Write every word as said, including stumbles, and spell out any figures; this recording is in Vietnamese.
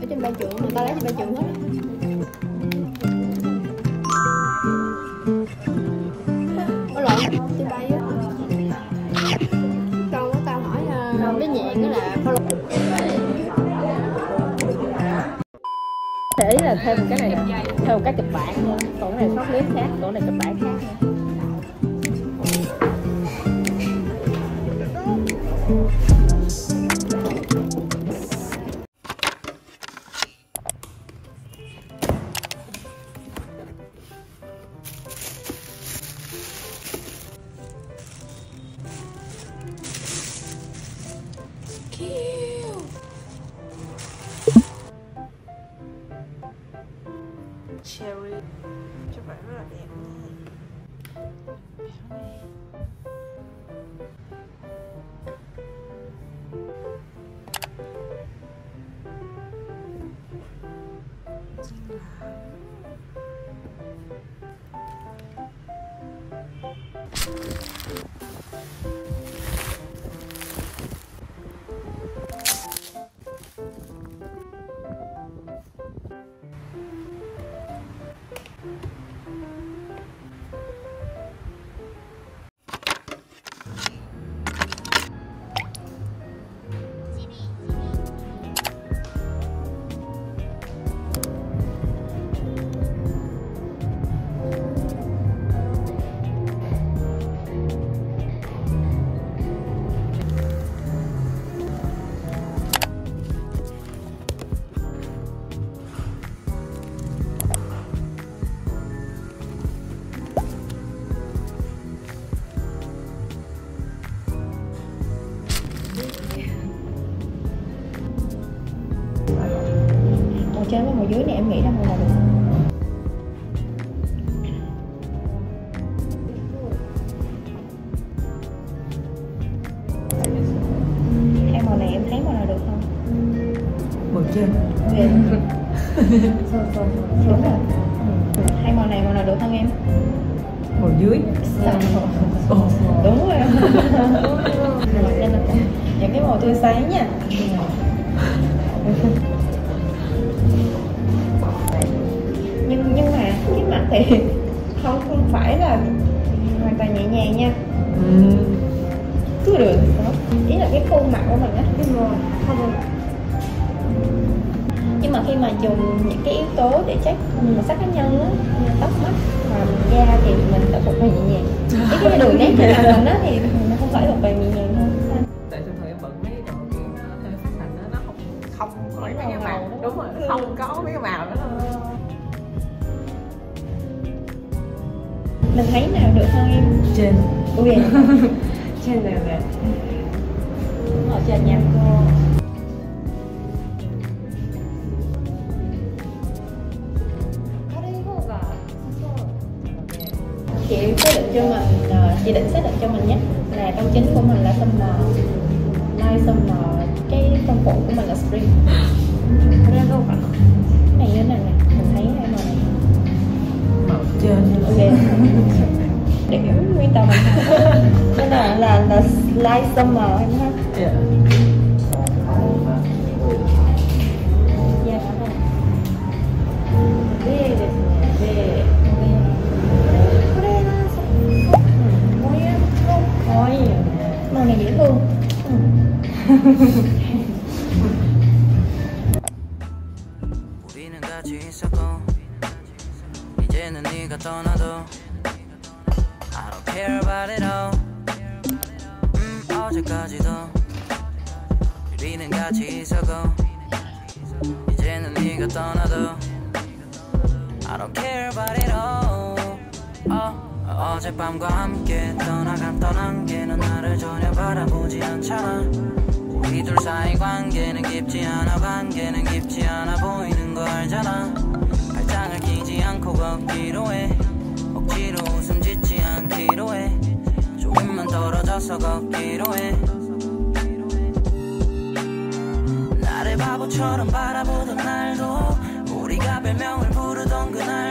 trên ba trường, người ta lấy trên ba trường hết. Có lộn, trên bay á. Câu của tao hỏi với nhạn đó là có lộn. Để ý là thêm một cái này, thêm một cái kịch bản nữa. Còn cái này sót clip khác, còn này kịch bản khác nữa. Cherry chụp ảnh rất là đẹp Màu trên với màu dưới này em nghĩ là màu nào được? Hai màu này em thấy màu nào được không? màu trên. Okay. Đúng rồi. Hai màu này màu nào được không em? Màu dưới. Oh. Đúng rồi. Những cái màu tươi sáng nha. nhưng nhưng mà cái mặt thì không không phải là hoàn toàn nhẹ nhàng nha. Ừ. Cứ được đó. Ý là cái khuôn mặt của mình á, cái môi không. Nhưng mà khi mà dùng những cái yếu tố để check màu sắc cá nhân á, tóc mắt và da thì mình sẽ thuộc về nhẹ nhàng. Cái cái đường nét trên mặt mình á thì nó không phải thuộc về nhẹ nhàng thôi. Tại thường thường em bận mấy cái đồ kia nó hơi phát hành đó, nó không không có mấy cái màu. Đúng rồi, nó không có mấy cái màu đó. Mình thấy nào được hơn em? Trên. Ui Trên này nè. Ở trên nha cô. Chị xác định cho mình, chị định xác định cho mình nhé là tông chính của mình là summer, light summer, cái tông phụ của mình là spring. Ra không phải cái này như thế này nè, mình thấy hai màu này. Màu trên. Ok. Điểm nguyên tàu mình nên là là là light summer em ha. Yeah. Yeah, cảm ơn. Đây đây đây. Màu này dễ thương. Ừ. 우리는 같이 있었고 이제는 네가 떠나도 I don't care about it all. 음, 어제까지도 우리는 같이 있었고 이제는 네가 떠나도 I don't care about it all. Oh. 어젯밤과 함께 떠나간 떠난 게 넌 나를 전혀 바라보지 않잖아. 우리 둘 사이 관계는 깊지 않아. 관계는 깊지 않아 보이는 거 알잖아. 발장을 끼지 않고 걷기로 해. 억지로 웃음 짓지 않기로 해. 조금만 떨어져서 걷기로 해. 나를 바보처럼 바라보던 날도 우리가 별명을 부르던 그날